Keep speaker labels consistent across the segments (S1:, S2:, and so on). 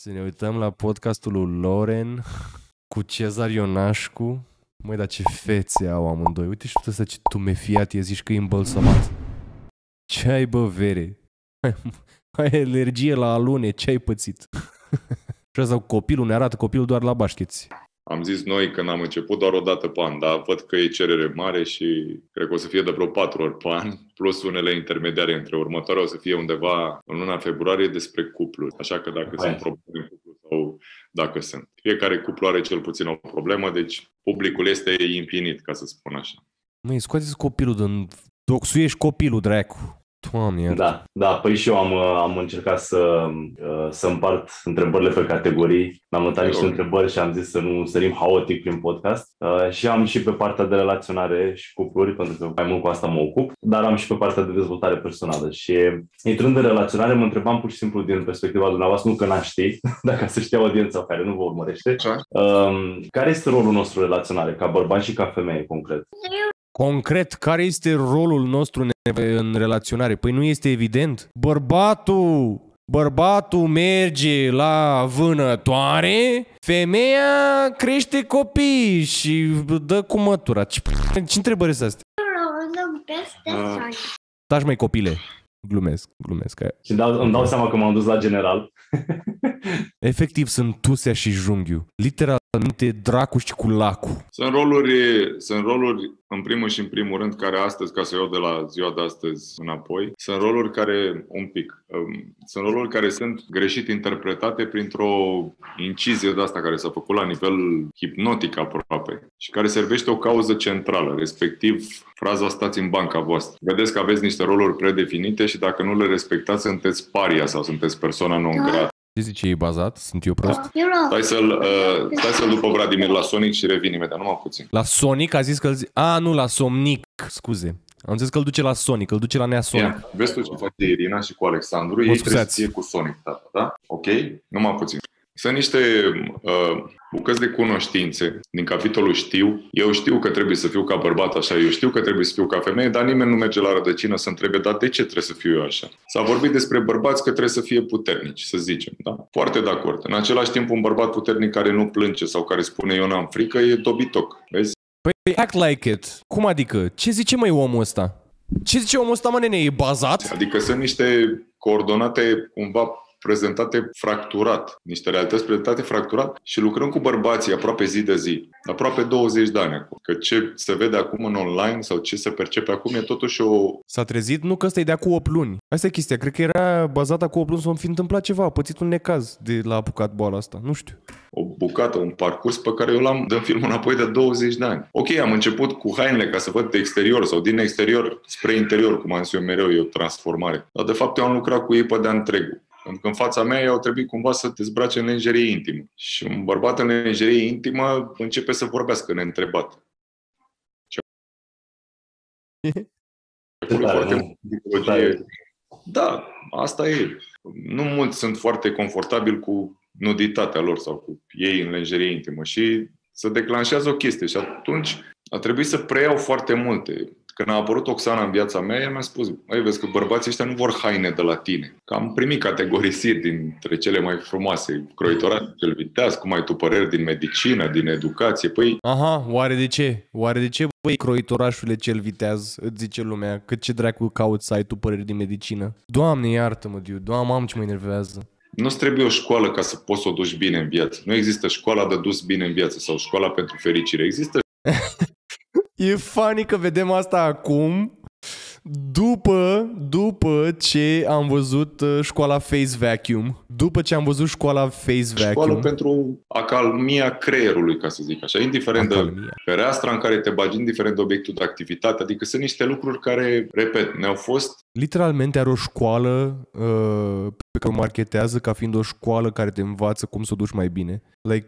S1: Să ne uităm la podcastul lui Loren cu Cezar Ionașcu. Măi, dar ce fețe au amândoi. Uite și tu ăsta ce tumefiat e, zici că e îmbălsămat. Ce ai, bă, vere? Ai alergie la alune, ce ai pățit? Și asta cu copilul, ne arată copilul doar la bașcheți.
S2: Am zis noi când am început doar o dată pe an, dar văd că e cerere mare și cred că o să fie de vreo 4 ori pe an, plus unele intermediare între următoare o să fie undeva în luna februarie despre cupluri. Așa că dacă sunt probleme în cuplu sau dacă sunt. Fiecare cuplu are cel puțin o problemă, deci publicul este infinit, ca să spun așa.
S1: Măi, scoateți copilul din... Doxuiești copilul, dracu. Doamne,
S3: Da, păi și eu am încercat să împart întrebările pe categorii. Am notat niște întrebări și am zis să nu sărim haotic prin podcast. Și am și pe partea de relaționare și cupluri, pentru că mai mult cu asta mă ocup, dar am și pe partea de dezvoltare personală. Și intrând în relaționare, mă întrebam pur și simplu din perspectiva dumneavoastră, nu că n-aș ști, dacă să știa audiența care nu vă urmărește, care este rolul nostru în relaționare, ca bărbat și ca femeie, concret?
S1: Concret, care este rolul nostru în relaționare? Păi nu este evident? Bărbatul merge la vânătoare, femeia crește copii și dă cu mătura. Ce întrebări sunt astea? Taci, mai copile. Glumesc.
S3: Și îmi dau seama că m-am dus la general.
S1: Efectiv sunt Tusea și Junghiu. Literalmente dracu și cu lacu.
S2: Sunt roluri în primul și în primul rând care astăzi, ca să iau de la ziua de astăzi înapoi, sunt roluri care sunt greșit interpretate printr-o incizie de asta care s-a făcut la nivel hipnotic aproape și care servește o cauză centrală, respectiv fraza stați în banca voastră. Vedeți că aveți niște roluri predefinite și dacă nu le respectați, sunteți paria sau sunteți persoana non grata.
S1: Ce zice, e bazat? Sunt eu prost?
S2: Stai să-l duc pe Vladimir la Sonic și revin imediat, numai puțin.
S1: La Sonic? A zis că nu, la Somnic, scuze. Am zis că îl duce la Sonic, îl duce la Nea Sonic.
S2: Vezi tu ce face Irina și cu Alexandru, ei trebuie să fie cu Sonic, tata, da? Ok? Numai puțin. Sunt niște bucăți de cunoștințe din capitolul știu. Eu știu că trebuie să fiu ca bărbat așa, eu știu că trebuie să fiu ca femeie, dar nimeni nu merge la rădăcină să întrebe, dar de ce trebuie să fiu eu așa? S-a vorbit despre bărbați că trebuie să fie puternici, să zicem, da? Foarte de acord. În același timp, un bărbat puternic care nu plânge sau care spune eu n-am frică e dobitoc, vezi?
S1: Păi act like it. Cum adică? Ce zice mai omul ăsta? Ce zice omul ăsta, mă, nene? E bazat?
S2: Adică sunt niște coordonate cumva prezentate fracturat, niște realități prezentate fracturat și lucrăm cu bărbații aproape zi de zi, aproape 20 de ani acum. Că ce se vede acum în online sau ce se percepe acum e totuși o...
S1: S-a trezit? Nu că ăsta e de acum 8 luni. Asta e chestia. Cred că era bazat acum 8 luni să fi întâmplat ceva. A pățit un necaz de l-a apucat boala asta. Nu știu.
S2: O bucată, un parcurs pe care eu l-am dăm filmul înapoi de 20 de ani. Ok, am început cu hainele ca să văd de exterior sau din exterior spre interior, cum am zis eu mereu, e o transformare. Dar de fapt eu am lucrat cu ei pe de-a întregul. Pentru că în fața mea ei au trebuit cumva să te dezbrace în lenjerie intimă. Și un bărbat în lenjerie intimă începe să vorbească neîntrebat. Da, asta e. Nu mulți sunt foarte confortabili cu nuditatea lor sau cu ei în lenjerie intimă și se declanșează o chestie și atunci a trebuit să preiau foarte multe. Când a apărut Oxana în viața mea, ea mi-a spus, vezi că bărbații ăștia nu vor haine de la tine. Că am primit categorisiri dintre cele mai frumoase, croitorașul cel viteaz, cum ai tu păreri din medicină, din educație, păi...
S1: Aha, oare de ce? Băi, croitorașule cel viteaz, îți zice lumea, că ce dracu cauți să ai tu păreri din medicină? Doamne, iartă-mă, Doamne, ce mă enervează.
S2: Nu-ți trebuie o școală ca să poți să o duci bine în viață. Nu există școala de dus bine în viață sau școala pentru fericire. Există...
S1: E funny că vedem asta acum, după ce am văzut școala Face Vacuum.
S2: Școală pentru acalmia creierului, ca să zic așa. Indiferent de fereastra în care te bagi, indiferent de obiectul de activitate. Adică sunt niște lucruri care, repet, ne-au fost...
S1: Literalmente are o școală pe care o marketează ca fiind o școală care te învață cum să o duci mai bine. Like,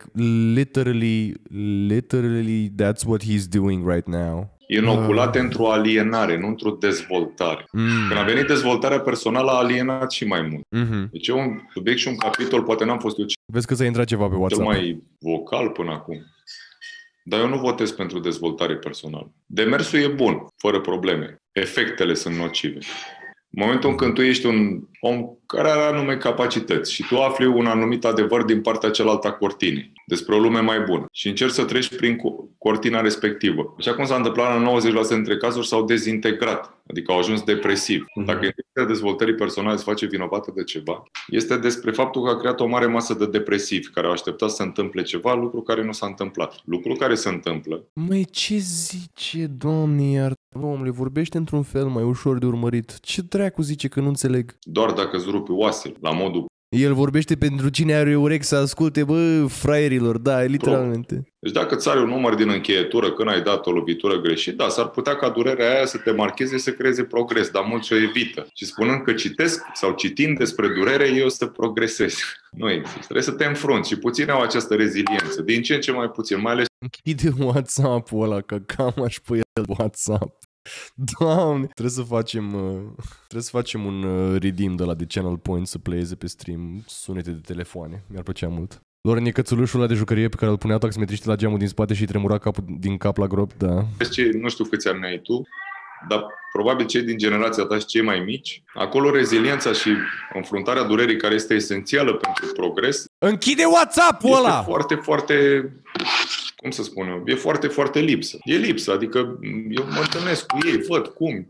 S1: literally that's what he's doing right now.
S2: Inoculate într-o alienare, nu într-o dezvoltare. Când a venit dezvoltarea personală, a alienat și mai mult. Deci e un subiect și un capitol, poate n-am fost eu
S1: Vezi că s-a intrat ceva pe WhatsApp.
S2: cel mai vocal până acum. Dar eu nu votez pentru dezvoltare personală. Demersul e bun, fără probleme. Efectele sunt nocive. În momentul în când tu ești om care are anume capacități și tu afli un anumit adevăr din partea cealaltă a cortinei despre o lume mai bună și încerci să treci prin cortina respectivă. Așa cum s-a întâmplat la 90% dintre cazuri, s-au dezintegrat, adică au ajuns depresivi. Dacă industria dezvoltării personale se face vinovată de ceva, este despre faptul că a creat o mare masă de depresivi care au așteptat să se întâmple ceva, lucru care nu s-a întâmplat. Lucru care se întâmplă.
S1: Măi, ce zice, Doamne, iar omule, vorbește într-un fel mai ușor de urmărit. Ce dracu zice că nu înțeleg?
S2: Doar dacă îți rupi oasele, la modul...
S1: El vorbește pentru cine are urechi să asculte, bă, fraierilor, da, literalmente.
S2: Deci dacă îți are un număr din încheietură când ai dat o lovitură greșit, da, s-ar putea ca durerea aia să te marcheze, să creeze progres, dar mulți o evită. Și spunând că citesc sau citind despre durere, eu să progresez. Nu există. Trebuie să te înfrunți și puțini au această reziliență. Din ce în ce mai puțin, mai ales...
S1: Închide WhatsApp-ul ăla, că cam aș pe el WhatsApp. Doamne, trebuie să facem un redeem de la The Channel Point să playeze pe stream sunete de telefoane. Mi-ar plăcea mult. Loren e cățulușul ăla de jucărie pe care îl puneau taximetriștii la geamul din spate și îi tremura capul din cap la grob, da.
S2: Nu știu câți ani ai tu, dar probabil cei din generația ta și cei mai mici, acolo reziliența și înfruntarea durerii care este esențială pentru progres.
S1: Închide WhatsApp-ul ăla!
S2: Este foarte, foarte... Cum să spun eu? E foarte, foarte lipsă. E lipsă, adică eu mă întâlnesc cu ei, văd cum.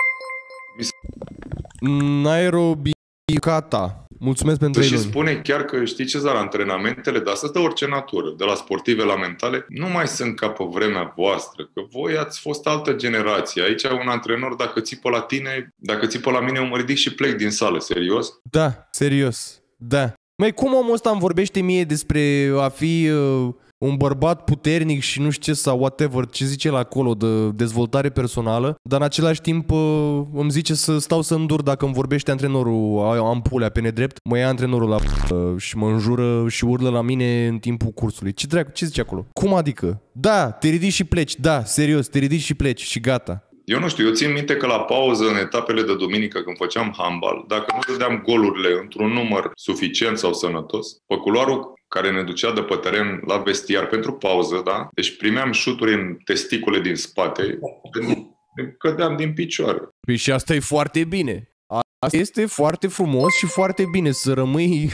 S1: Nairobicata. Mulțumesc pentru 3 luni.
S2: Și spune chiar că, știi Cezar, antrenamentele de astăzi, de orice natură, de la sportive la mentale, nu mai sunt ca pe vremea voastră, că voi ați fost altă generație. Aici un antrenor, dacă țipă la tine, dacă țipă la mine, eu mă ridic și plec din sală, serios?
S1: Da, serios, da. Măi, cum omul ăsta îmi vorbește mie despre a fi un bărbat puternic și nu știu ce sau whatever, ce zice la acolo de dezvoltare personală, dar în același timp îmi zice să stau să îndur dacă îmi vorbește antrenorul, am pulea pe nedrept, mă ia antrenorul la și mă înjură și urlă la mine în timpul cursului. Ce dracu, ce zice acolo? Cum adică? Da, te ridici și pleci, da, serios, te ridici și pleci și gata.
S2: Eu nu știu, eu țin minte că la pauză, în etapele de duminică, când făceam handbal, dacă nu dădeam golurile într-un număr suficient sau sănătos, pe culoarul care ne ducea de pe teren la vestiar pentru pauză, da? Deci primeam șuturi în testicule din spate, cădeam din picioare.
S1: Păi și asta e foarte bine. Asta este foarte frumos și foarte bine să rămâi...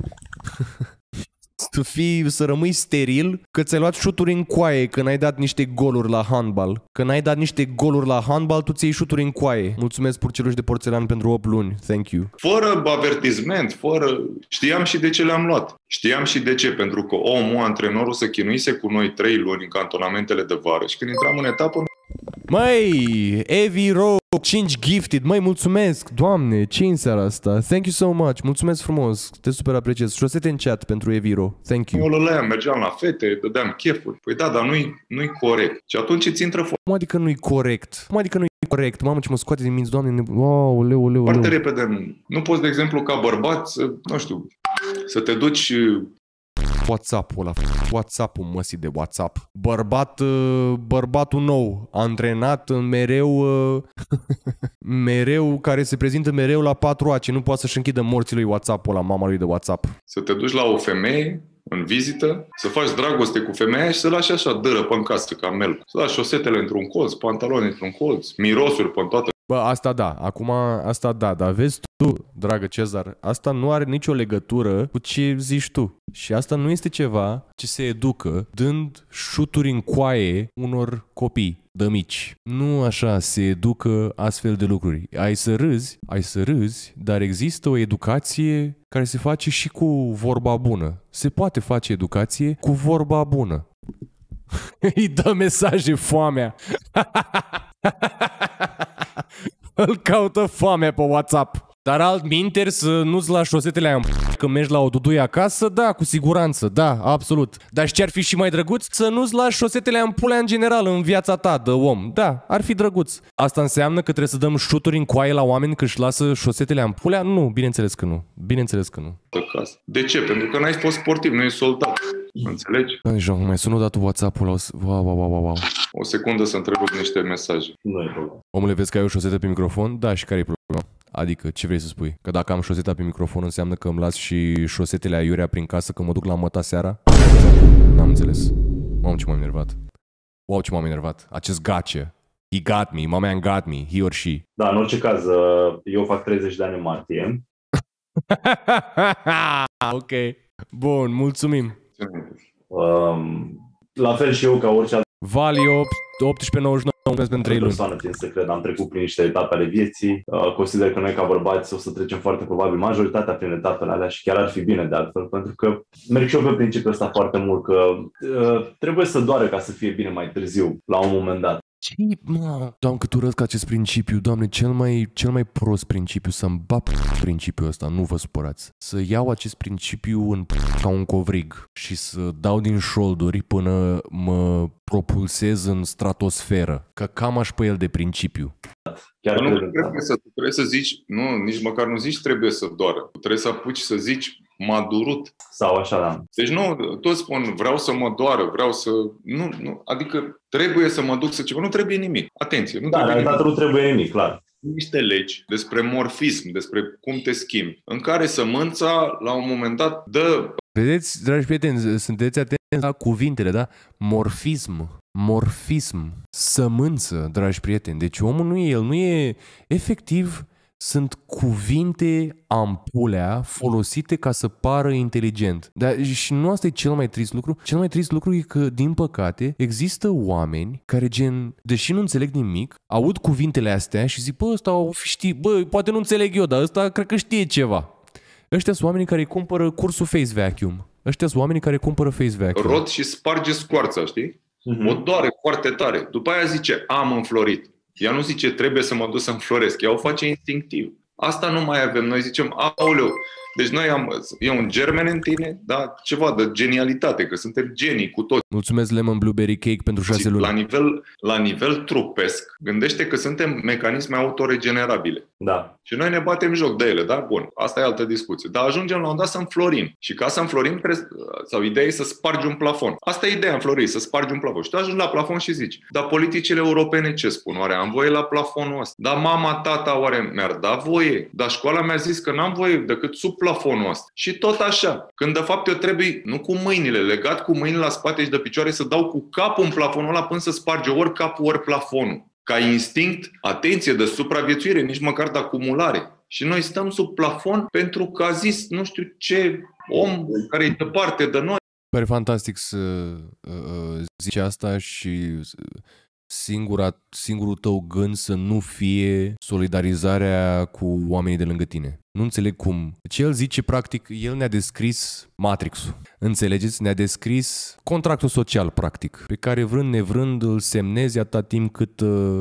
S1: să rămâi steril că ți-ai luat șuturi în coaie când ai dat niște goluri la handbal. Când ai dat niște goluri la handbal, tu ți-ai șuturi în coaie. Mulțumesc purceluși de porțelan pentru 8 luni. Thank you.
S2: Fără avertisment, fără... Știam și de ce le-am luat. Știam și de ce, pentru că omul, antrenorul, se chinuise cu noi 3 luni în cantonamentele de vară și când intram în etapă...
S1: Măi, Evi Ro 5 gifted, măi, mulțumesc, Doamne, ce în seara asta? Thank you so much, mulțumesc frumos, te super apreciez. Șosete în chat pentru Eviro, thank you.
S2: Eu lăleam, mergeam la fete, dădeam chefuri. Păi da, dar nu-i corect. Și atunci îți intră
S1: Cum adică nu-i corect? Cum adică nu-i corect? Mamă, ce mă scoate din minți, Doamne, wow, leu.
S2: Foarte repede. Nu poți, de exemplu, ca bărbat, nu știu, să te duci...
S1: WhatsApp-ul ăla, WhatsApp-ul măsii de WhatsApp. Bărbatul nou, antrenat mereu, care se prezintă mereu la 4A, nu poate să-și închidă morții lui WhatsApp-ul ăla, mama lui de WhatsApp.
S2: Să te duci la o femeie în vizită, să faci dragoste cu femeia și să lași așa dără pe în casă ca melc. Să lași șosetele într-un colț, pantaloni într-un colț, mirosuri pe toată.
S1: Bă, asta da, acum asta da, dar vezi tu, dragă Cezar, asta nu are nicio legătură cu ce zici tu. Și asta nu este ceva ce se educă dând șuturi în coaie unor copii de mici. Nu așa se educă astfel de lucruri. Ai să râzi, dar există o educație care se face și cu vorba bună. Se poate face educație cu vorba bună. Îi dă mesaje foamea. Îl caută foamea pe WhatsApp. Dar altminteri să nu-ți lași șosetele aia când mergi la o duduie acasă, da, cu siguranță, da, absolut. Dar și ce ar fi și mai drăguț? Să nu-ți lași șosetele aia în pulea în general în viața ta de om. Da, ar fi drăguț. Asta înseamnă că trebuie să dăm șuturi în coaie la oameni că își lasă șosetele aia în pulea? Nu, bineînțeles că nu. Bineînțeles că nu.
S2: De ce? Pentru că n-ai fost sportiv, nu ești soldat. Înțelegi?
S1: Jean, mai sună odată WhatsApp-ul ăla. Wow.
S2: O secundă să întrerup niște mesaje.
S3: Nu e problemă.
S1: Omule, vezi că ai o șosetă pe microfon? Da, și care e problema? Adică, ce vrei să spui? Că dacă am șoseta pe microfon înseamnă că îmi las și șosetele aiurea prin casă când mă duc la măta seara? N-am înțeles. Mamă, ce m-am enervat. Wow, ce m-am enervat. Acest gace. He got me, my man got me, he or she.
S3: Da, în orice caz, eu fac 30 de ani în martie
S1: Ok. Bun, mulțumim.
S3: La fel și eu ca orice alt
S1: Vali 1899, mulțumesc pentru 3 luni.
S3: persoană, tind să cred, am trecut prin niște etape ale vieții. Consider că noi ca bărbați o să trecem foarte probabil majoritatea prin etapele alea și chiar ar fi bine de altfel, pentru că merg și eu pe principiul ăsta foarte mult, că trebuie să doare ca să fie bine mai târziu, la un moment dat.
S1: Doamne, cât urăsc acest principiu, Doamne, cel mai prost principiu, să-mi bat principiul ăsta, nu vă supărați. Să iau acest principiu ca un covrig și să dau din șolduri până mă propulsez în stratosferă, că cam aș pe el de principiu.
S2: Chiar nu trebuie să zici, nu, nici măcar nu zici trebuie să doară. Trebuie să apuci să zici m-a durut.
S3: Sau așa, da.
S2: Deci nu, toți spun vreau să mă doară, vreau să... Nu, adică trebuie să mă duc să ceva. Nu trebuie nimic. Atenție. Nu
S3: trebuie nimic, clar.
S2: Niște legi despre morfism, despre cum te schimbi, în care sămânța, la un moment dat, dă...
S1: Vedeți, dragi prieteni, sunteți atenți la cuvintele, da? Morfism, sămânță, dragi prieteni. Deci omul nu e efectiv, sunt cuvinte ampulea folosite ca să pară inteligent. Dar și nu asta e cel mai trist lucru. Cel mai trist lucru e că, din păcate, există oameni care, deși nu înțeleg nimic, aud cuvintele astea și zic, ăsta știi, poate nu înțeleg eu, dar ăsta cred că știe ceva. Ăștia sunt oamenii care cumpără cursul Face Vacuum. Ăștia sunt oamenii care cumpără Face Vacuum.
S2: Rot și sparge scoarța, știi? O doare foarte tare. După aia zice, am înflorit. Ea nu zice, trebuie să mă duc să înfloresc. Ea o face instinctiv. Asta nu mai avem. Noi zicem, aoleu, deci e un germen în tine, da? Ceva de genialitate, că suntem genii cu toți.
S1: Mulțumesc Lemon Blueberry Cake pentru 6 luni.
S2: La nivel trupesc, gândește că suntem mecanisme autoregenerabile.
S3: Da.
S2: Și noi ne batem joc de ele, da? Bun, asta e altă discuție. Dar ajungem la un dat să înflorim. Și ca să înflorim, sau ideea e să spargi un plafon. Asta e ideea înfloririi, să spargi un plafon. Și tu ajungi la plafon și zici, dar politicile europene ce spun? Oare am voie la plafonul ăsta? Dar mama, tata, oare mi-ar da voie? Dar școala mi-a zis că n-am voie decât sub plafonul ăsta. Și tot așa. Când de fapt eu trebuie, nu cu mâinile, legat cu mâinile la spate și de picioare, să dau cu capul în plafonul ăla până să sparge ori capul, ori plafonul. Ca instinct, atenție, de supraviețuire, nici măcar de acumulare. Și noi stăm sub plafon pentru că a zis nu știu ce om care e departe de noi.
S1: Pare fantastic să zici asta și singurul tău gând să nu fie solidarizarea cu oamenii de lângă tine. Nu înțeleg cum. Deci el zice, practic, el ne-a descris Matrix-ul. Înțelegeți? Ne-a descris contractul social, practic, pe care vrând nevrând îl semnezi atâta timp cât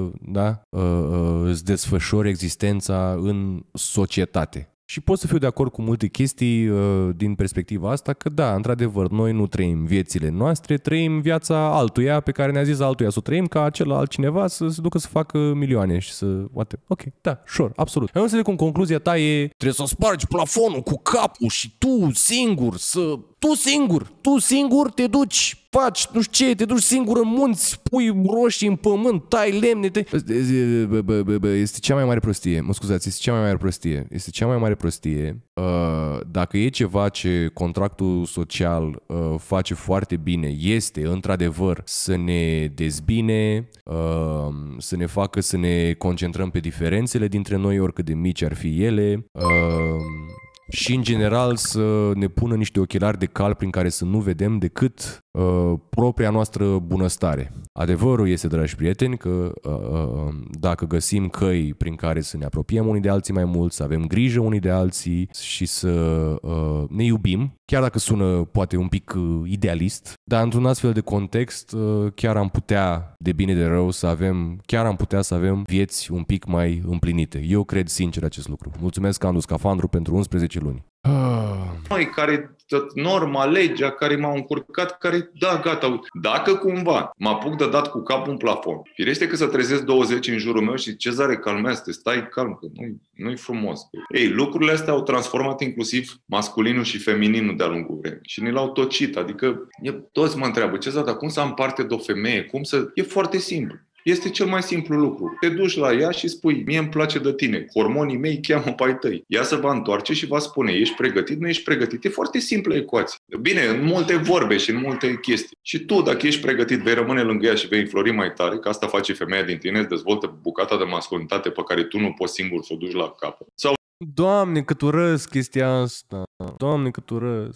S1: îți desfășori existența în societate. Și pot să fiu de acord cu multe chestii din perspectiva asta, că da, într-adevăr, noi nu trăim viețile noastre, trăim viața altuia pe care ne-a zis altuia să o trăim, ca acel altcineva să se ducă să facă milioane și să... Ok, da, sure, absolut. Eu nu înțeleg cum concluzia ta e trebuie să spargi plafonul cu capul și tu singur te duci, faci, nu știu ce, te duci singur în munți, pui roșii în pământ, tai lemne, este cea mai mare prostie. Mă scuzați, este cea mai mare prostie. Dacă e ceva ce contractul social face foarte bine, este într-adevăr să ne dezbine, să ne facă să ne concentrăm pe diferențele dintre noi, oricât de mici ar fi ele, și în general să ne pună niște ochelari de cal prin care să nu vedem decât propria noastră bunăstare. Adevărul este, dragi prieteni, că dacă găsim căi prin care să ne apropiem unii de alții mai mult, să avem grijă unii de alții și să ne iubim, chiar dacă sună poate un pic idealist, dar într-un astfel de context chiar am putea, de bine de rău, să avem vieți un pic mai împlinite. Eu cred sincer acest lucru. Mulțumesc, Andu Scafandru, pentru 11 luni.
S2: Noi care norma, legea care m-au încurcat, care da, gata, dacă cumva mă apuc de dat cu capul în plafon, firește că să trezesc 20 în jurul meu și Cezare, calmează-te, stai calm, că nu-i frumos. Ei, lucrurile astea au transformat inclusiv masculinul și femininul de-a lungul vremii și ne l-au tocit, adică toți mă întreabă, Cezare, dar cum să am parte de o femeie, E foarte simplu. Este cel mai simplu lucru. Te duci la ea și spui, mie îmi place de tine, hormonii mei cheamă pe ai tăi. Ea se va întoarce și va spune, ești pregătit, nu ești pregătit. E foarte simplă ecuație. Bine, în multe vorbe și în multe chestii. Și tu, dacă ești pregătit, vei rămâne lângă ea și vei înflori mai tare, că asta face femeia din tine, îți dezvoltă bucata de masculinitate pe care tu nu poți singur să o duci la capăt. Sau
S1: Doamne, cât urăsc chestia asta. Doamne, cât urăsc.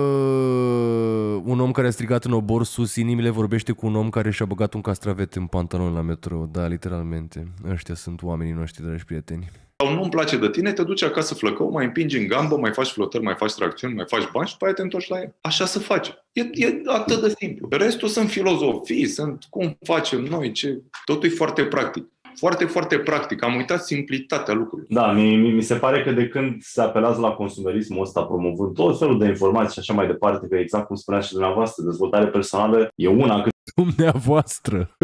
S1: Un om care a strigat în obor sus inimile vorbește cu un om care și-a băgat un castravet în pantalon la metrou. Da, literalmente. Ăștia sunt oamenii noștri, dragi prieteni.
S2: Sau nu-mi place de tine, te duci acasă flăcău, mai împingi în gambă, mai faci flotări, mai faci tracțiuni, mai faci bani și după aia te întorci la el. Așa se face. E atât de simplu. Restul sunt filozofii, sunt cum facem noi, ce... Totul e foarte practic. Foarte, foarte practic. Am uitat simplitatea lucrurilor.
S3: Da, mi se pare că de când se apelează la consumerismul ăsta, promovând tot felul de informații și așa mai departe, că exact cum spuneați și dumneavoastră, dezvoltare personală e una cât
S1: dumneavoastră.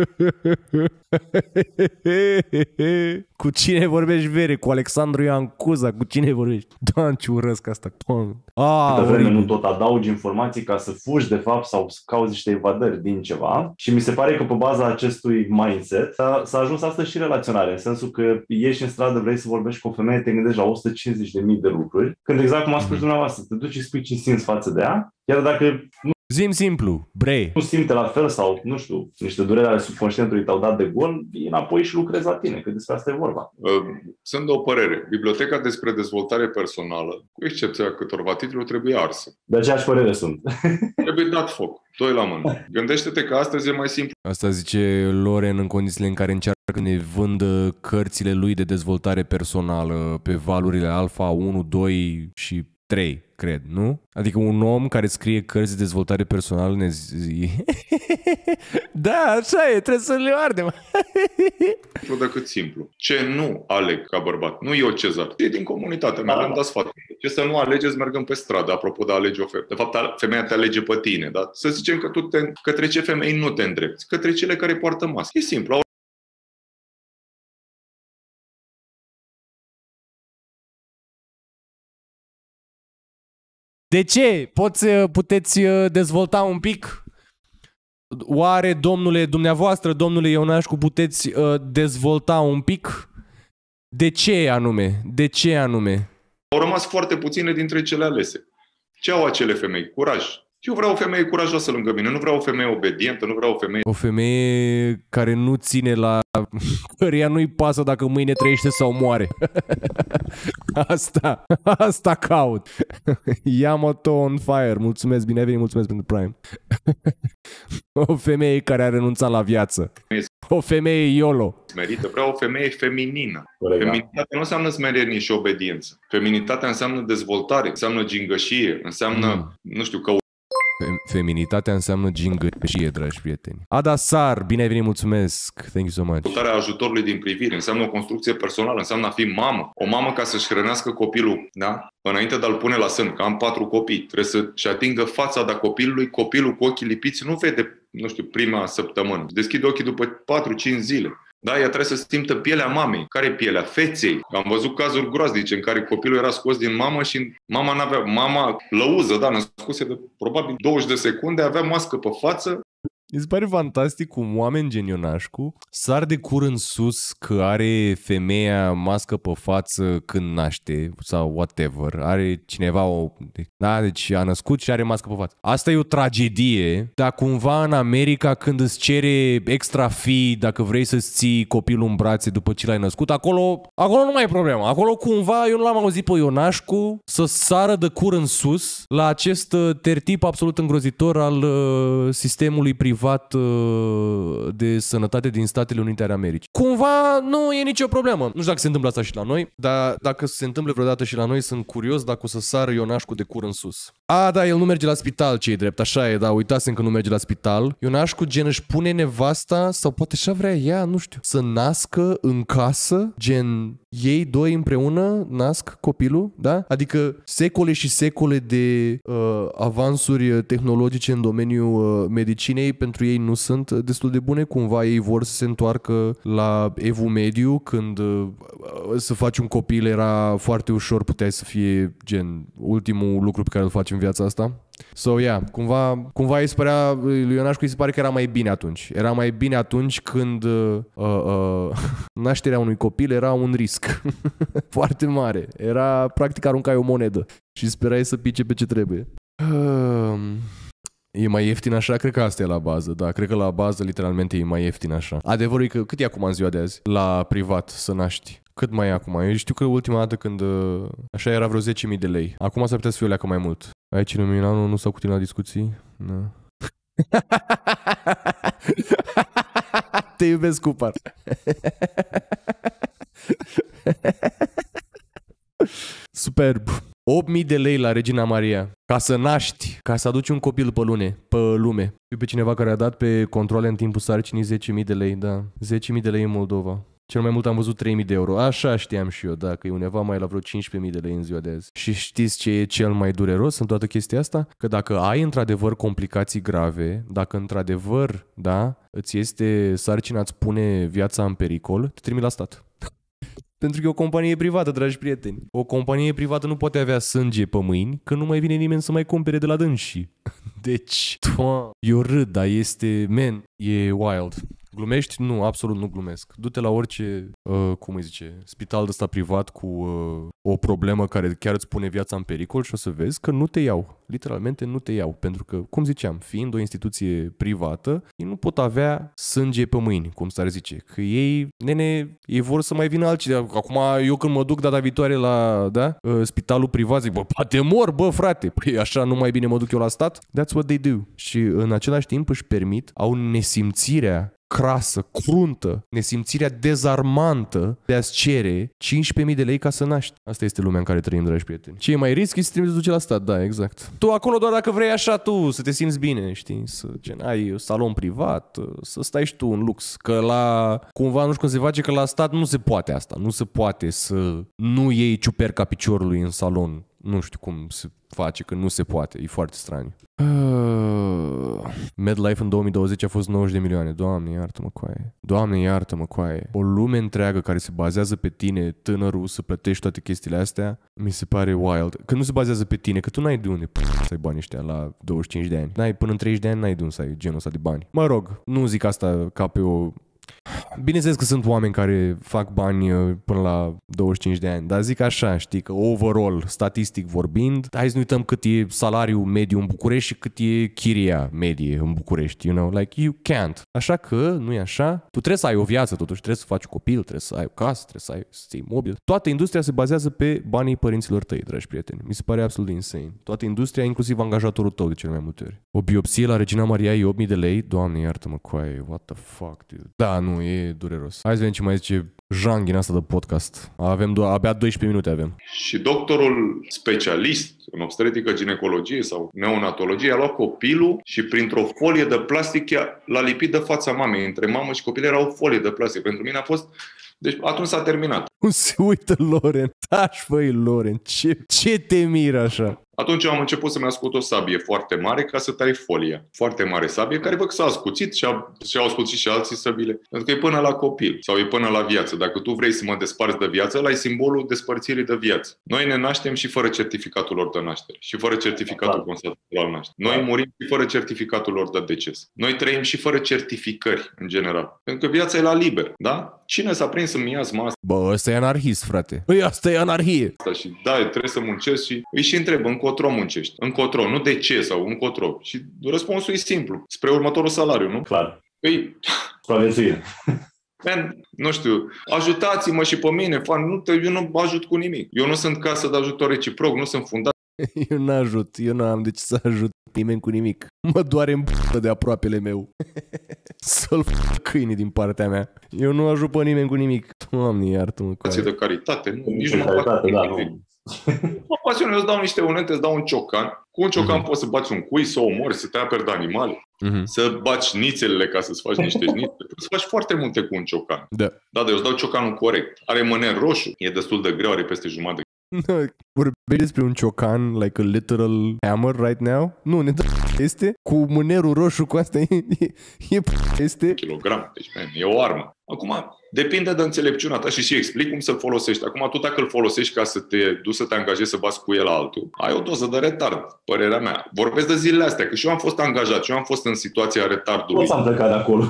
S1: Cu cine vorbești, Vere? Cu Alexandru Ioan Cuza? Cu cine vorbești? Doamne, ce urăsc asta.
S3: Câtă vreme nu tot adaugi informații ca să fugi de fapt sau să cauzi niște evadări din ceva. Și mi se pare că pe baza acestui mindset s-a ajuns astăzi și relaționare, în sensul că ieși în stradă, vrei să vorbești cu o femeie, te gândești la 150.000 de lucruri, când exact cum a spus dumneavoastră, te duci și spui ce simți față de ea, iar dacă
S1: Zim simplu, bre.
S3: Nu simte la fel sau, nu știu, niște dureri ale subconștientului te-au dat de gol, vii înapoi și lucrezi la tine, că despre asta e vorba.
S2: Sunt de o părere. Biblioteca despre dezvoltare personală, cu excepția câtorva titluri, trebuie arsă.
S3: De aceeași părere sunt.
S2: Trebuie dat foc. Doi la mână. Gândește-te că astăzi e mai simplu.
S1: Asta zice Loren în condițiile în care încearcă să ne vândă cărțile lui de dezvoltare personală pe valurile alfa 1, 2 și 3, cred, nu? Adică un om care scrie cărți de dezvoltare personală ne Da, așa e, trebuie să le ardem.
S2: Decât simplu. Ce nu aleg ca bărbat? Nu eu, Cezar. E din comunitatea mea, le-am dat sfat. Ce să nu alegeți mergând pe stradă, apropo de a alege o femeie. De fapt, femeia te alege pe tine, dar să zicem că tu către ce femei nu te îndrepți? Către cele care poartă mască. E simplu.
S1: De ce? Puteți dezvolta un pic? Oare, dumneavoastră, domnule Ionașcu, puteți dezvolta un pic? De ce anume? De ce anume?
S2: Au rămas foarte puține dintre cele alese. Ce au acele femei? Curaj. Eu vreau o femeie curajoasă lângă mine, nu vreau o femeie obedientă, nu vreau o femeie...
S1: O femeie care nu ține la... căreia nu-i pasă dacă mâine trăiește sau moare. Asta caut. Yamato on fire. Mulțumesc, bine ai venit, mulțumesc pentru Prime. O femeie care a renunțat la viață. O femeie YOLO.
S2: Merită. Vreau o femeie feminină. Feminitatea nu înseamnă smerenie și obediență. Feminitatea înseamnă dezvoltare, înseamnă gingășie, înseamnă, nu știu, că
S1: Feminitatea înseamnă gingășie, dragi prieteni. Adasar, bine ai venit, mulțumesc. Thank you so much.
S2: Căutarea ajutorului din privire, înseamnă o construcție personală, înseamnă a fi mamă. O mamă ca să-și hrănească copilul, da? Înainte de a-l pune la sân, că am 4 copii, trebuie să-și atingă fața de copilului, copilul cu ochii lipiți nu vede, nu știu, prima săptămână. Deschide ochii după 4-5 zile. Da, ea trebuie să simtă pielea mamei. Care e pielea? Feței. Am văzut cazuri groaznice în care copilul era scos din mamă și mama lăuză, da, născuse de probabil 20 de secunde, avea mască pe față.
S1: Mi se pare fantastic cum oameni gen Ionașcu sar de cur în sus că are femeia mască pe față când naște sau whatever. Are cineva Da, deci a născut și are mască pe față. Asta e o tragedie, dar cumva în America când îți cere extra fee dacă vrei să-ți ții copilul în brațe după ce l-ai născut, acolo nu mai e problemă. Acolo cumva eu nu l-am auzit pe Ionașcu să sară de cur în sus la acest tertip absolut îngrozitor al sistemului privat de sănătate din Statele Unite ale Americii. Cumva nu e nicio problemă. Nu știu dacă se întâmplă asta și la noi, dar dacă se întâmplă vreodată și la noi, sunt curios dacă o să sară Ionașcu de cur în sus. Da, el nu merge la spital, ce-i drept, așa e, da, uitasem că nu merge la spital. Ionașcu gen își pune nevasta, sau poate așa vrea ea, nu știu, să nască în casă, gen ei doi împreună nasc copilul, da? Adică secole și secole de avansuri tehnologice în domeniul medicinei pentru ei nu sunt destul de bune, cumva ei vor să se întoarcă la evul mediu când să faci un copil era foarte ușor, puteai să fie gen ultimul lucru pe care îl faci în viața asta. So, yeah, cumva îi se părea, lui Ionașcu îi se pare că era mai bine atunci. Era mai bine atunci când nașterea unui copil era un risc foarte mare. Era, practic, aruncai o monedă și sperai să pice pe ce trebuie. E mai ieftin așa? Cred că asta e la bază, da. Cred că la bază, literalmente, e mai ieftin așa. Adevărul e că cât e acum în ziua de azi la privat să naști? Cât mai e acum? Eu știu că ultima dată când așa era vreo 10.000 de lei. Acum s-ar putea să fie o leacă mai mult. Aici în Milano nu s-au continuat discuții? Nu. Te iubesc, Cupar. Superb. 8.000 de lei la Regina Maria. Ca să naști, ca să aduci un copil pe lume. Știu pe cineva care a dat pe controle în timpul sarcinii 10.000 de lei, da. 10.000 de lei în Moldova. Cel mai mult am văzut 3.000 de euro. Așa știam și eu, da, că e undeva mai la vreo 15.000 de lei în ziua de azi. Și știți ce e cel mai dureros în toată chestia asta? Că dacă ai într-adevăr complicații grave, dacă într-adevăr, da, îți este sarcina, îți pune viața în pericol, te trimit la stat. Pentru că e o companie privată, dragi prieteni. O companie privată nu poate avea sânge pe mâini, că nu mai vine nimeni să mai cumpere de la dânsii. Deci, eu râd, dar este, man, e wild. Glumești? Nu, absolut nu glumesc. Du-te la orice, cum îi zice, spital de ăsta privat cu o problemă care chiar îți pune viața în pericol și o să vezi că nu te iau. Literalmente nu te iau. Pentru că, cum ziceam, fiind o instituție privată, ei nu pot avea sânge pe mâini, cum s-ar zice. Că ei, ei vor să mai vină altcineva. Acum, eu când mă duc data viitoare la spitalul privat, zic, bă, poate mor, bă, frate. Păi așa nu mai bine mă duc eu la stat? That's what they do. Și în același timp își permit, au nesimțirea crasă, cruntă, nesimțirea dezarmantă de a-ți cere 15.000 de lei ca să naști. Asta este lumea în care trăim, dragi prieteni. Ce e mai risc să te duci la stat, da, exact. Tu acolo doar dacă vrei așa tu, să te simți bine, știi, să ai salon privat, să stai și tu în lux. Că cumva nu știu cum se face, că la stat nu se poate asta. Nu se poate să nu iei ciuperca piciorului în salon. Nu știu cum se face, că nu se poate. E foarte straniu. MedLife în 2020 a fost 90 de milioane. Doamne, iartă-mă, coaie. Doamne, iartă-mă, coaie. O lume întreagă care se bazează pe tine, tânărul, să plătești toate chestiile astea, mi se pare wild. Că nu se bazează pe tine, că tu n-ai de unde să ai banii ăștia la 25 de ani. N-ai, până în 30 de ani n-ai de unde să ai genul ăsta de bani. Mă rog, nu zic asta ca pe o... Bineînțeles că sunt oameni care fac bani până la 25 de ani, dar zic așa, știi, că overall, statistic vorbind, hai să nu uităm cât e salariul mediu în București și cât e chiria medie în București, you know, like you can't. Așa că, nu e așa? Tu trebuie să ai o viață, totuși trebuie să faci copil, trebuie să ai o casă, trebuie să ții mobil. Toată industria se bazează pe banii părinților tăi, dragi prieteni. Mi se pare absolut insane. Toată industria, inclusiv angajatorul tău de cele mai multe ori. O biopsie la Regina Maria e 8.000 de lei? Doamne, iartă-mă, coaie, what the fuck, dude. Da, nu, e dureros. Hai să vedem ce mai zice Jean din asta de podcast. Avem abia 12 minute avem.
S2: Și doctorul specialist în obstetrică, ginecologie sau neonatologie a luat copilul și printr-o folie de plastic l-a lipit de fața mamei. Între mamă și copil era o folie de plastic. Pentru mine a fost... Deci atunci s-a terminat.
S1: Cum se uită Loren? Taci, băi, Loren, ce te miră așa?
S2: Atunci am început să-mi ascult o sabie foarte mare ca să tai folia. Foarte mare sabie, care văd că s-a ascuțit și au ascuțit și alții săbile. Pentru că e până la copil sau e până la viață. Dacă tu vrei să mă desparți de viață, ăla e simbolul despărțirii de viață. Noi ne naștem și fără certificatul lor de naștere și fără certificatul constatativ al nașterii. Noi murim și fără certificatul lor de deces. Noi trăim și fără certificări, în general. Pentru că viața e la liber, da? Cine s-a prins în miasma asta?
S1: Bă, ăsta e anarhist, frate. Păi asta e anarhie.
S2: Și da, trebuie să muncesc și îi și întreb, încotro muncești? Încotro, nu de ce sau încotro. Și răspunsul e simplu, spre următorul salariu, nu?
S3: Clar.
S2: Păi...
S3: Supraviețuire.
S2: Nu știu, ajutați-mă și pe mine, eu nu ajut cu nimic. Eu nu sunt casă de ajutor reciproc, nu sunt fundat.
S1: Eu n-ajut, eu n-am de ce să ajut nimeni cu nimic. Mă doare în p***ă de aproapele meu. Să-l câinii din partea mea. Eu nu ajut pe nimeni cu nimic. Doamne, iartă-mă.
S2: De caritate, nu, nici nu
S3: caritate, da, nu.
S2: Mă pasionez, îți dau niște unelte, îți dau un ciocan. Cu un ciocan poți să bați un cui, să omori, să te aperi de animale, să baci nițelele ca să-ți faci niște șnițe. Poți să faci foarte multe cu un ciocan. Da, dar eu îți dau ciocanul corect. Are mâner roșu, e destul de greu, are peste jumătate.
S1: Vorbești despre un ciocan, like a literal hammer right now? Nu, ne dă este cu mânerul roșu, cu asta este
S2: kilogram, deci e o armă. Acum, depinde de înțelepciunea ta și explic cum să-l folosești. Acum, tu dacă îl folosești ca să te duci să te angajezi să bați cu el altul, ai o doză de retard, părerea mea. Vorbesc de zilele astea, că și eu am fost angajat, și eu am fost în situația retardului.
S3: Nu am plecat de acolo.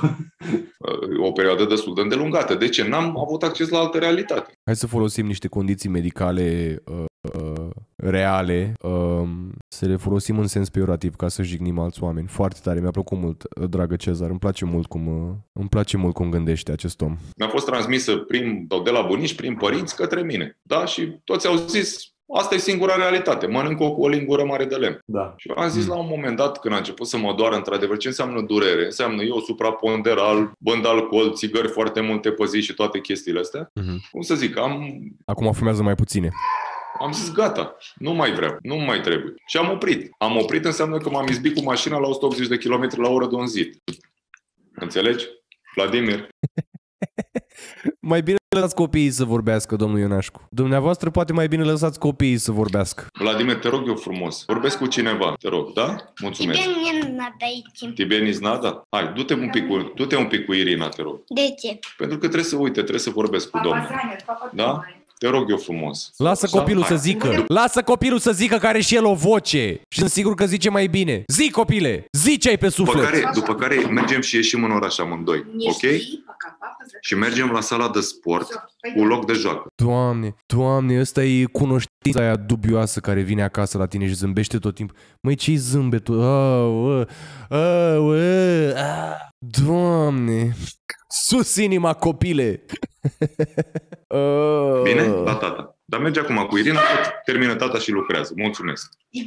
S2: O perioadă destul de îndelungată. De ce? N-am avut acces la altă realitate.
S1: Hai să folosim niște condiții medicale reale, să le folosim în sens peiorativ ca să jignim alți oameni. Foarte tare, mi-a plăcut mult, dragă Cezar, îmi place mult cum gândește acest om.
S2: Mi-a fost transmisă de la bunici, prin părinți, către mine. Da? Și toți au zis, asta e singura realitate, mănânc-o cu o lingură mare de lemn.
S3: Da.
S2: Și eu am zis la un moment dat, când a început să mă doară într-adevăr, ce înseamnă durere? Înseamnă eu supraponderal, bând alcool, țigări foarte multe pe zi și toate chestiile astea. Cum să zic,
S1: acum fumează mai puține.
S2: Am zis, gata, nu mai vreau, nu mai trebuie. Și am oprit. Am oprit înseamnă că m-am izbit cu mașina la 180 de km la oră de un zid. Înțelegi, Vladimir?
S1: Mai bine lăsați copiii să vorbească, domnul Ionașcu. Dumneavoastră poate mai bine lăsați copiii să vorbească.
S2: Vladimir, te rog eu frumos, vorbesc cu cineva, te rog, da? Mulțumesc. Тебе не надо? Hai, du-te un pic cu Irina, te rog.
S4: De ce?
S2: Pentru că trebuie să vorbesc cu domnul. Da? Te rog eu frumos.
S1: Lasă copilul să zică. Lasă copilul să zică că are și el o voce. Și sunt sigur că zice mai bine. Zi, copile! Zi ce ai pe suflet!
S2: După care mergem și ieșim în oraș amândoi. Ok? Și mergem la sala de sport cu loc de joacă.
S1: Doamne, ăsta e cunoștința aia dubioasă care vine acasă la tine și zâmbește tot timpul. Măi, ce-i zâmbetul? Doamne! Sus inima, copile!
S2: Bine? La tata. Dar merge acum cu Irina, termină tata și lucrează. Mulțumesc.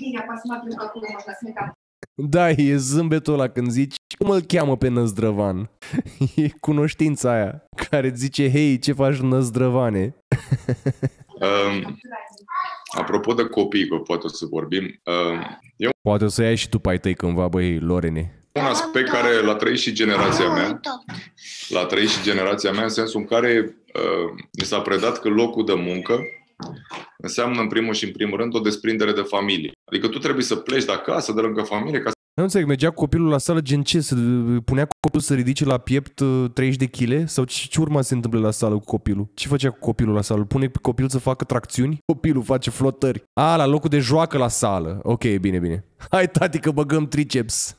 S1: Da, e zâmbetul ăla când zici cum îl cheamă pe Năzdrăvan. E cunoștința aia care zice, hei, ce faci, Năzdrăvane?
S2: Apropo de copii, că poate o să vorbim,
S1: poate o să iei și tu pe ai tăi cândva, băi, Lorene.
S2: Un aspect care l-a trăit și generația mea. L-a trăit și generația mea în sensul în care mi s-a predat că locul de muncă înseamnă în primul și în primul rând o desprindere de familie. Adică tu trebuie să pleci de acasă, de lângă familie, ca
S1: Nu înțeleg, mergea copilul la sală gen ce? Punea copilul să ridice la piept 30 de kg? Sau ce urma se întâmplă la sală cu copilul? Ce făcea cu copilul la sală? Pune copilul să facă tracțiuni? Copilul face flotări. La locul de joacă la sală. Ok, bine. Hai, tati, că băgăm triceps.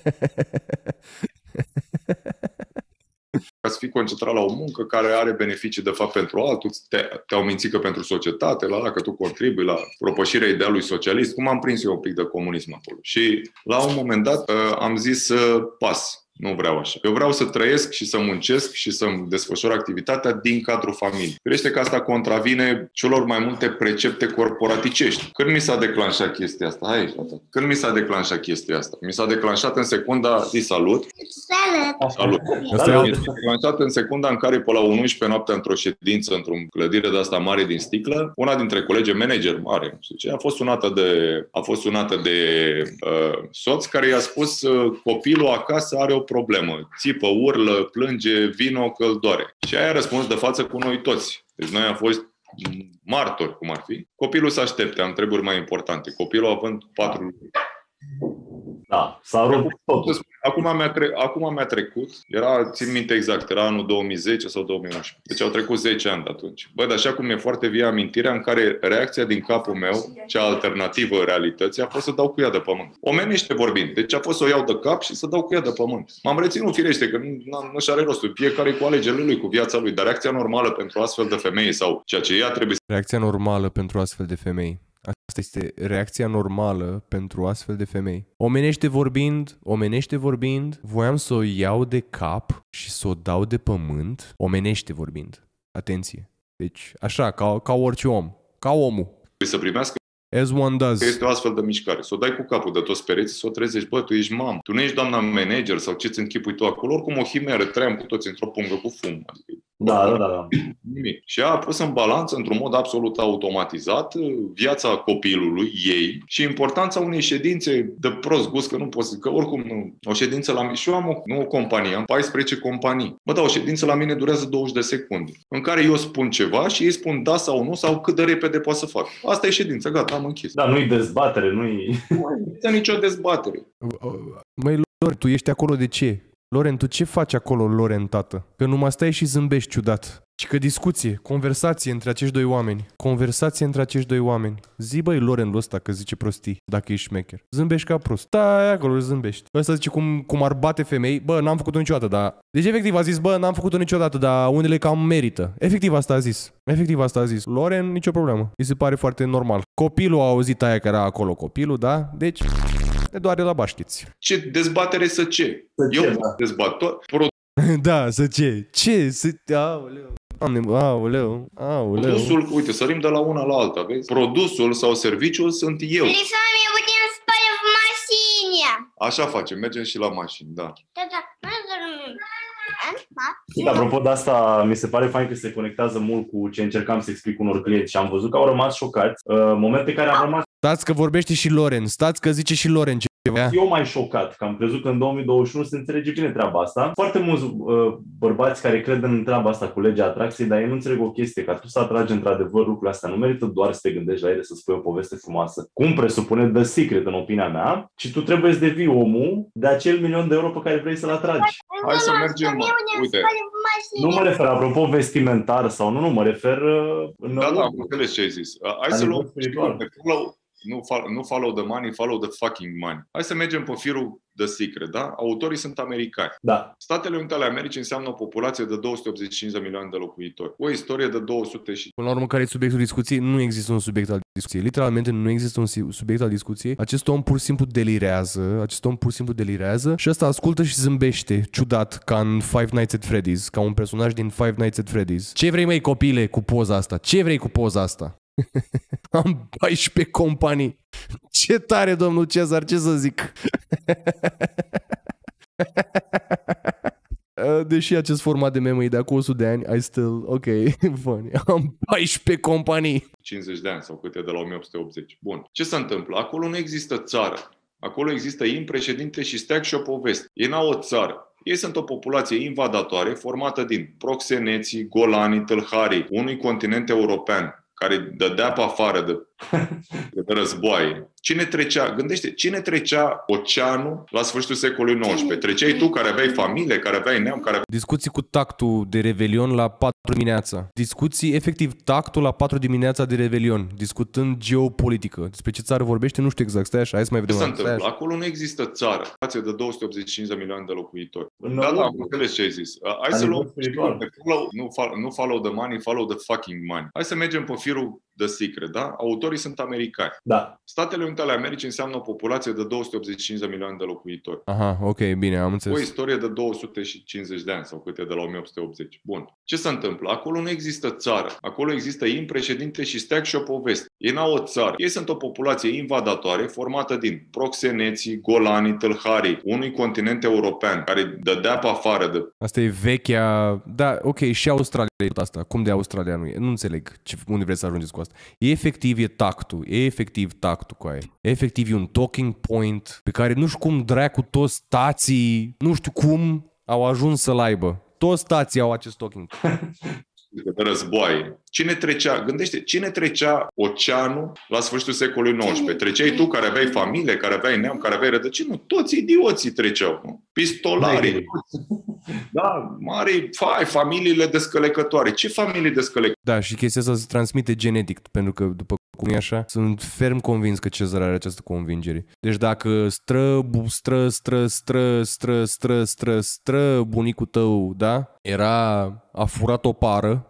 S2: Ca să fii concentrat la o muncă care are beneficii de fapt pentru altul, te-au mințit că pentru societate, că tu contribui la propășirea idealului socialist, cum am prins eu un pic de comunism acolo. Și la un moment dat am zis pas. Nu vreau așa. Eu vreau să trăiesc și să muncesc și să-mi desfășor activitatea din cadrul familiei. Firește că asta contravine celor mai multe precepte corporaticești. Când mi s-a declanșat chestia asta? Când mi s-a declanșat chestia asta? Mi s-a declanșat în secunda... Salut! Salut! Mi s-a declanșat în secunda în care pe la 11 noaptea într-o ședință, într-o clădire de asta mare din sticlă, una dintre colegi manager mare, nu știu ce, a fost sunată de soț care i-a spus copilul acasă are o problemă. Țipă, urlă, plânge, vino că îl doare. Și aia a răspuns de față cu noi toți. Deci noi am fost martori, cum ar fi. Copilul să aștepte, am treburi mai importante. Copilul având 4 luni.
S3: Da, s-a rupt totul.
S2: Acum mi-a trecut, țin minte exact, era anul 2010 sau 2011. Deci au trecut 10 ani de atunci. Dar așa cum e foarte vie amintirea în care reacția din capul meu, cea alternativă realității, a fost să dau cu ea de pământ. Omenește vorbind. Deci a fost să o iau de cap și să dau cu ea de pământ. M-am reținut, firește, că nu-și are rostul. Fiecare cu alegerile lui, cu viața lui. Dar reacția normală pentru astfel de femei sau ceea ce ea trebuie să...
S1: Reacția normală pentru astfel de femei. Asta este reacția normală pentru astfel de femei. Omenește vorbind, voiam să o iau de cap și să o dau de pământ. Omenește vorbind. Atenție. Deci, așa, ca orice om. Ca omul.
S2: să primească.
S1: As one does.
S2: Este o astfel de mișcare. Să o dai cu capul de toți pereții, să o trezești. Bă, tu ești mamă. Tu nu ești doamna manager sau ce-ți închipui tu acolo. Oricum o himeră. Trăiam cu toți într-o pungă cu fum. Adică,
S3: da.
S2: Și a pus în balanță, într-un mod absolut automatizat, viața copilului, ei, și importanța unei ședințe de prost gust, că nu pot să... Că oricum, o ședință la mine... Și eu am o companie, am 14 companii. Bă, da, o ședință la mine durează 20 de secunde, în care eu spun ceva și ei spun da sau nu, sau cât de repede poate să fac. Asta e ședință, gata, am închis.
S3: Da, nu-i dezbatere, nu-i...
S2: Nu e nicio dezbatere.
S1: Măi, Loren, tu ești acolo de ce? Loren, tu ce faci acolo, Loren, tată? Că numai stai și zâmbești ciudat. Și că discuție, conversație între acești doi oameni. Conversație între acești doi oameni. Zi, băi, Lorenul ăsta că zice prostii, dacă ești șmecher. Zâmbești ca prost. Da, acolo zâmbești. Ăsta zice cum ar bate femei. Bă, n-am făcut-o niciodată, dar... Deci efectiv a zis, bă, n-am făcut-o niciodată, dar unele cam merită. Efectiv asta a zis. Efectiv asta a zis. Loren, nicio problemă. Îi se pare foarte normal. Copilul a auzit aia care era acolo, copilul, da? Deci... ne doare la baștiți.
S2: Ce dezbatere să ce? Eu dezbat tot.
S1: Da, să ce? Ce? Să... Aoleu. Aoleu.
S2: Produsul, uite, sărim de la una la alta, vezi? Produsul sau serviciul sunt eu. Așa facem, mergem și la mașini, da.
S3: Apropo de asta, mi se pare fain că se conectează mult cu ce încercam să explic unor clienți și am văzut că au rămas șocați. Momente în care am rămas...
S1: Stați că vorbește și Loren, stați că zice și Loren ceva.
S3: Eu mai șocat, că am crezut că în 2021 se înțelege bine treaba asta. Foarte mulți bărbați care cred în treaba asta cu legea atracției, dar ei nu înțeleg o chestie, ca tu să atragi într-adevăr lucrurile astea. Nu merită doar să te gândești la ele, să spui o poveste frumoasă, cum presupune The Secret în opinia mea, ci tu trebuie să devii omul de acel €1.000.000 pe care vrei să-l atragi.
S2: Hai să mergem, uite.
S3: Nu mă refer, apropo, vestimentar sau nu, mă refer...
S2: Da, am înțeles ce ai zis. Hai să luăm nu follow the money, follow the fucking money. Hai să mergem pe firul The Secret, da? Autorii sunt americani.
S3: Da.
S2: Statele Unite ale Americii înseamnă o populație de 285 de milioane de locuitori. O istorie de 200 și...
S1: Până la urmă, care e subiectul discuției? Nu există un subiect al discuției. Literalmente nu există un subiect al discuției. Acest om pur și simplu delirează. Și ăsta ascultă și zâmbește, ciudat, ca în Five Nights at Freddy's, ca un personaj din Five Nights at Freddy's. Ce vrei, măi, copile, cu poza asta? Ce vrei cu poza asta? Am 14 companii. Ce tare, domnul Cezar, ce să zic? Deși acest format de meme e de acum 100 de ani, I still, ok, funny. Am 14 companii.
S2: 50 de ani sau câte de la 1880. Bun. Ce se întâmplă? Acolo nu există țară. Acolo există președinte și steag și o poveste. Ei n-au o țară. Ei sunt o populație invadatoare formată din proxeneții, golanii, tâlharii, unui continent european care dădea pe afară de războaie. Cine trecea oceanul la sfârșitul secolului XIX? Treceai tu care aveai familie, care aveai neam, care aveai...
S1: Discuții cu tactul de Revelion la 4 dimineața. Discuții, efectiv, tactul la 4 dimineața de Revelion. Discutând geopolitică. Despre ce țară vorbește, nu știu exact. Stai așa, hai să mai vedem.
S2: Ce se întâmplă? Acolo nu există țară. Față de 285 de milioane de locuitori. Da, am înțeles ce ai zis. Hai să luăm... Nu follow the money, follow the fucking money. Hai să mergem pe firul The Secret, da? Autorii sunt americani.
S3: Da.
S2: Statele Unite ale Americii înseamnă o populație de 285 de milioane de locuitori.
S1: Aha, ok, bine, am înțeles.
S2: O istorie de 250 de ani sau câte de la 1880. Bun. Ce se întâmplă? Acolo nu există țară. Acolo există președinte și steag și o poveste. Ei n-au o țară. Ei sunt o populație invadatoare formată din proxeneții, golanii, tâlharii, unui continent european care dădea pe afară de...
S1: Asta e vechea... Da, ok, și Australia e tot asta. Cum de Australia nu e? Nu înțeleg unde vreți să ajungeți cu asta. E efectiv tactul cu aia. Efectiv e un talking point pe care nu știu cum dracu toți stații, nu știu cum au ajuns să-l aibă. Toți stații au acest talking point.
S2: De războaie. Cine trecea oceanul la sfârșitul secolului XIX? Treceai tu care aveai familie, care aveai neam, care aveai rădăcini? Nu, toți idioții treceau. Nu? Pistolarii. Da, mari, familiile descălecătoare. Ce familii descălecătoare?
S1: Da, și chestia asta se transmite genetic, pentru că după cum e așa, sunt ferm convins că Cezar are această convingere. Deci dacă bunicul tău, da, a furat o pară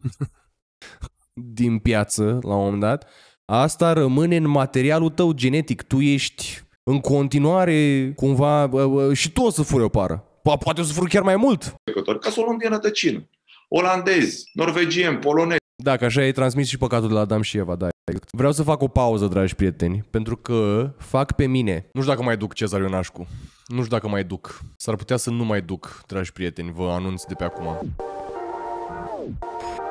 S1: din piață la un moment dat, asta rămâne în materialul tău genetic. Tu ești în continuare cumva și tu o să furi o pară. Poate o să furi chiar mai mult.
S2: Ca să o luăm din rădăcină. Olandezi, norvegieni, polonezi.
S1: Da, că așa e transmis și păcatul de la Adam și Eva, da. Vreau să fac o pauză, dragi prieteni, pentru că fac pe mine. Nu știu dacă mai duc Cezar Ionașcu. Nu știu dacă mai duc. S-ar putea să nu mai duc, dragi prieteni, vă anunț de pe acum.